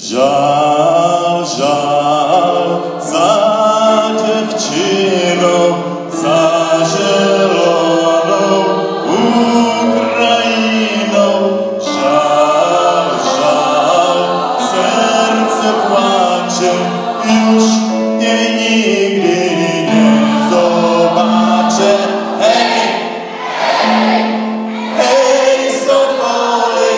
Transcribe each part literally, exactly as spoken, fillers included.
Žál, žál za děvčinou, za želonou Ukrajinou. Žál, žál, srdce pláče, už jej nikdy nezobáče. Hej, hej, hej, sokoly,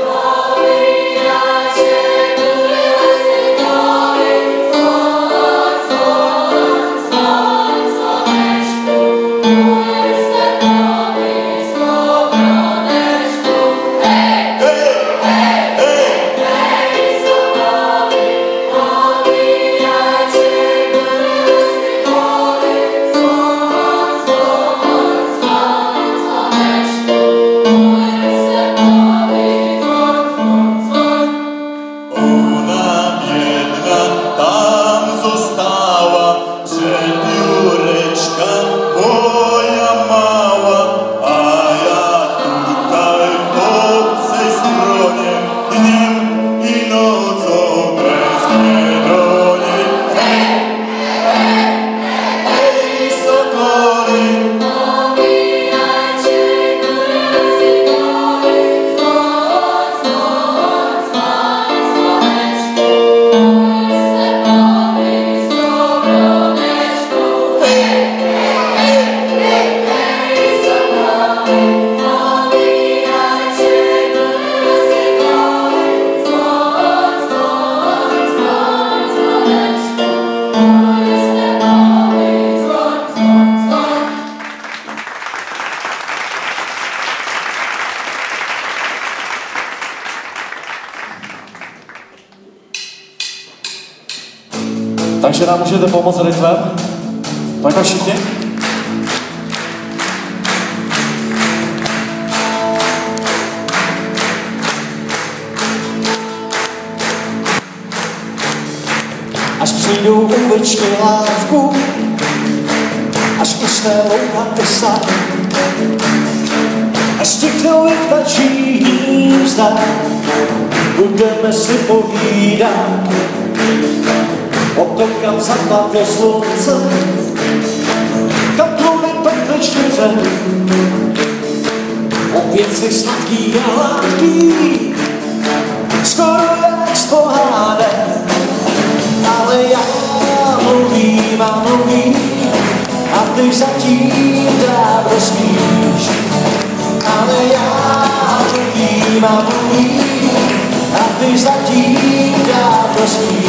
Takže nám můžete pomoct rytmem? Pojďme všichni. Až přijdou uličky lásku, až usne louka prsa, až stiknou jak vtačí hnízda, budeme si povídat o tom, kam zapadlo slunce, kam plouny pekly čtyře, o věci sladký a hladký, skoro jak z pohádek. Ale já mluvím a mluvím a ty zatím dávno spíš. Ale já mluvím a mluvím a ty zatím dávno spíš.